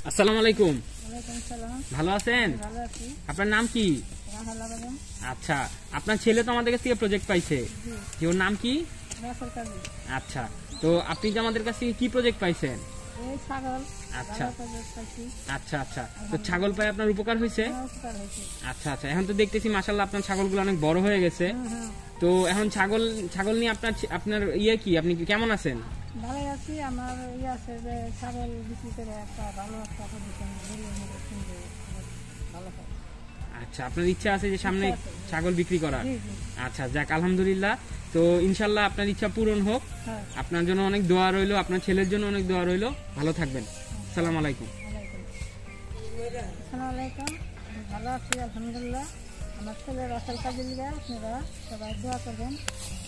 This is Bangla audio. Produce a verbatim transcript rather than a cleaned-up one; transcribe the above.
আসসালামু আলাইকুম। ওয়ালাইকুম সালাম। ভালো আছেন? ভালো আছি। আপনার নাম কি? রাহেলা বেগম। আচ্ছা, আপনার ছেলে তো আমাদের কাছ থেকে প্রজেক্ট পাইছে, জি। ওর নাম কি? রাসেল কাজী। আচ্ছা, তো আপনি যে আমাদের কাছ থেকে কি প্রজেক্ট পাইছেন? এই ছাগল। আচ্ছা ভালো প্রজেক্ট পাইছি। আচ্ছা আচ্ছা, তো ছাগল পাই আপনার উপকার হয়েছে? হ্যাঁ, উপকার হয়েছে। আচ্ছা আচ্ছা, এখন তো দেখতেছি মাশাআল্লাহ আপনার ছাগলগুলো অনেক বড় হয়ে গেছে। হুম, হুম। তো এখন ছাগল ছাগল নিয়ে আপনার আপনার ইয়ে কি, আপনি কি কেমন আছেন? ভালোই আছি। আমার ইয়ে আছে যে ছাগল বিক্রি করে একটা ভালো একটা পজিশন ভালো হয়। আচ্ছা, আপনার ইচ্ছা আছে যে সামনে ইচ্ছা আছে। ছাগল বিক্রি করার? জি, জি। আচ্ছা, যাক আলহামদুলিল্লাহ। তো ইনশাল্লাহ আপনার ইচ্ছা পূরণ হোক। হ্যাঁ। আপনার জন্য অনেক দোয়া রইলো, আপনার ছেলের জন্য অনেক দোয়া রইলো। ভালো থাকবেন। আসসালামু আলাইকুম। ওয়ালাইকুম। আসসালামু আলাইকুম। আমি ভালো আছি আলহামদুলিল্লাহ। আমার ছেলে রাসেল কাজী লিগা আপনারা সবাই দোয়া করবেন।